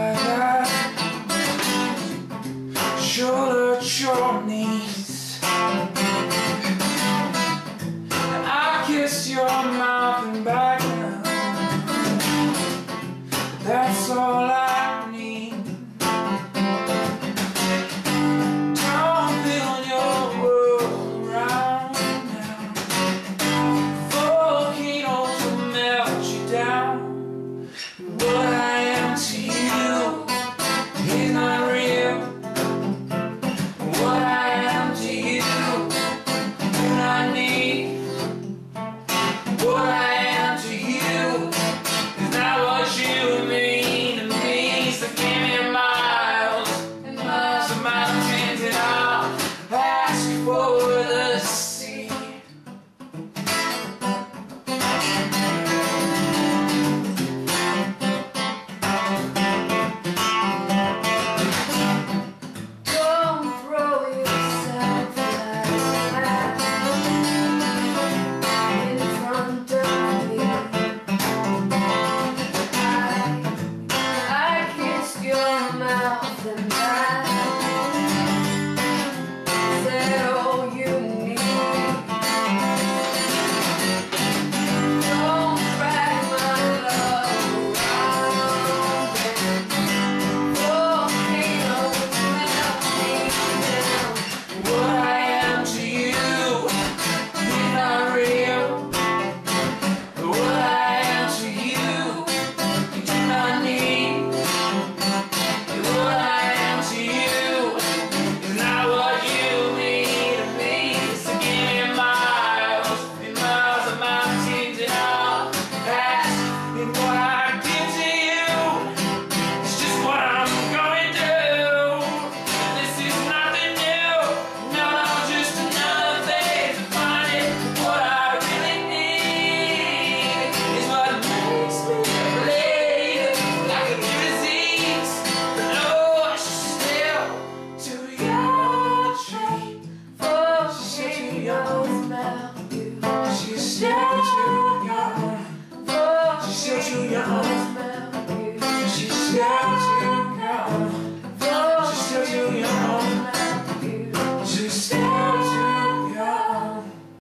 I shoulder your knees, and I kiss your mouth and back now. That's all I need. Don't build your world around now. Volcanoes will melt you down. What I am to you is not real. What I am to you, do not need. What I am to you is not what you mean to me. So give me miles and miles of mountains, and I'll ask for the sea. She's still too young. She's still too young.